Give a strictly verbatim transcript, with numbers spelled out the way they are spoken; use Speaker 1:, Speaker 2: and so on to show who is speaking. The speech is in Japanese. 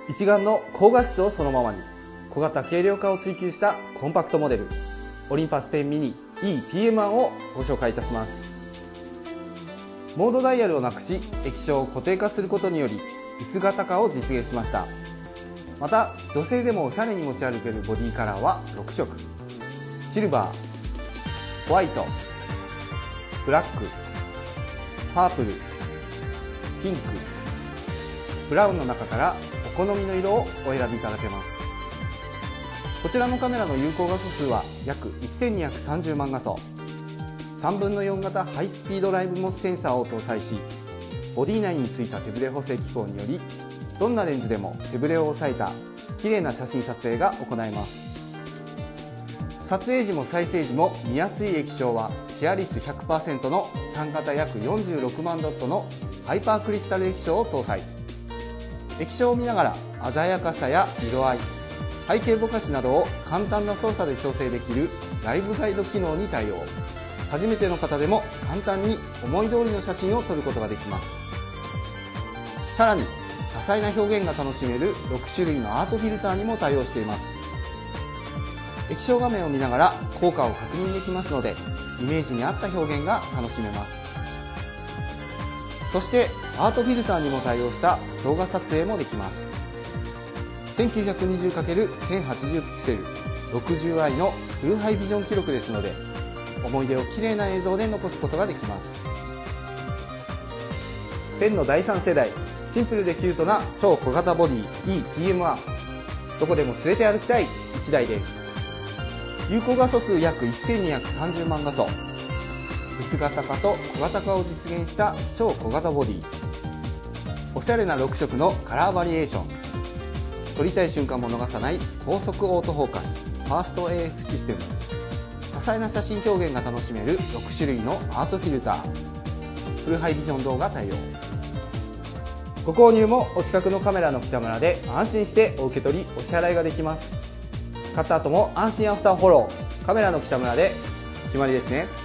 Speaker 1: 一眼の高画質をそのままに小型軽量化を追求したコンパクトモデルオリンパスペンミニ イーピーエムワン をご紹介いたします。モードダイヤルをなくし液晶を固定化することにより薄型化を実現しました。また女性でもおしゃれに持ち歩けるボディカラーはろくしょく、シルバー、ホワイト、ブラック、パープル、ピンク、ブラウンの中からお好みの色をお選びいただけます。こちらのカメラの有効画素数は約せんにひゃくさんじゅうまん画素、さんぶんのよん型ハイスピードライブモスセンサーを搭載し、ボディ内についた手ブレ補正機構によりどんなレンズでも手ブレを抑えた綺麗な写真撮影が行えます。撮影時も再生時も見やすい液晶はシェア率 ひゃくパーセント のさん型約よんじゅうろくまんドットのハイパークリスタル液晶を搭載。液晶を見ながら鮮やかさや色合い、背景ぼかしなどを簡単な操作で調整できるライブガイド機能に対応。初めての方でも簡単に思い通りの写真を撮ることができます。さらに多彩な表現が楽しめるろくしゅるいのアートフィルターにも対応しています。液晶画面を見ながら効果を確認できますので、イメージに合った表現が楽しめます。そしてアートフィルターにも対応した動画撮影もできます。せんきゅうひゃくにじゅうかけるせんはちじゅうピクセル ろくじゅうアイ のフルハイビジョン記録ですので、思い出を綺麗な映像で残すことができます。ペンのだいさん世代、シンプルでキュートな超小型ボディ イーピーエムワン、 どこでも連れて歩きたいいちだいです。有効画素数約せんにひゃくさんじゅうまん画素、薄型化と小型化を実現した超小型ボディ、おしゃれなろくしょくのカラーバリエーション、撮りたい瞬間も逃さない高速オートフォーカスファースト エーエフ システム、多彩な写真表現が楽しめるろくしゅるいのアートフィルター、フルハイビジョン動画対応。ご購入もお近くのカメラの北村で安心してお受け取りお支払いができます。買った後も安心アフターフォロー、カメラの北村で決まりですね。